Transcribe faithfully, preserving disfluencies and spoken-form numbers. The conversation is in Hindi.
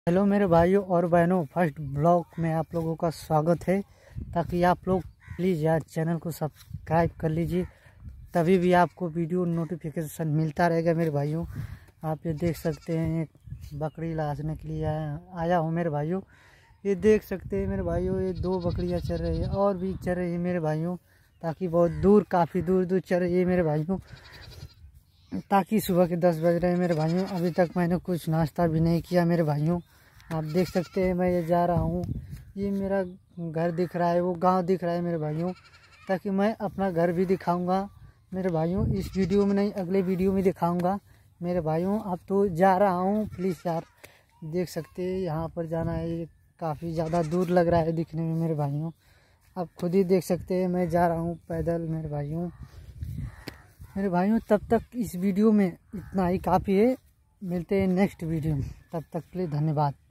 हेलो मेरे भाइयों और बहनों, फर्स्ट ब्लॉग में आप लोगों का स्वागत है। ताकि आप लोग प्लीज़ यार चैनल को सब्सक्राइब कर लीजिए, तभी भी आपको वीडियो नोटिफिकेशन मिलता रहेगा। मेरे भाइयों आप ये देख सकते हैं, एक बकरी लादने के लिए आया आया हूँ मेरे भाइयों। ये देख सकते हैं मेरे भाइयों, ये दो बकरियाँ चल रही है और भी चल रही है मेरे भाइयों। ताकि बहुत दूर काफ़ी दूर दूर चल रही है मेरे भाइयों। ताकि सुबह के दस बज रहे हैं मेरे भाइयों, अभी तक मैंने कुछ नाश्ता भी नहीं किया मेरे भाइयों। आप देख सकते हैं मैं ये जा रहा हूँ, ये मेरा घर दिख रहा है, वो गांव दिख रहा है मेरे भाइयों। ताकि मैं अपना घर भी दिखाऊंगा मेरे भाइयों, इस वीडियो में नहीं अगले वीडियो में दिखाऊंगा मेरे भाइयों। अब तो जा रहा हूँ, प्लीज़ यार देख सकते हैं यहाँ पर जाना है, ये काफ़ी ज़्यादा दूर लग रहा है दिखने में मेरे भाइयों। आप खुद ही देख सकते हैं मैं जा रहा हूँ पैदल मेरे भाइयों। मेरे भाइयों तब तक इस वीडियो में इतना ही काफ़ी है, मिलते हैं नेक्स्ट वीडियो में, तब तक के लिए धन्यवाद।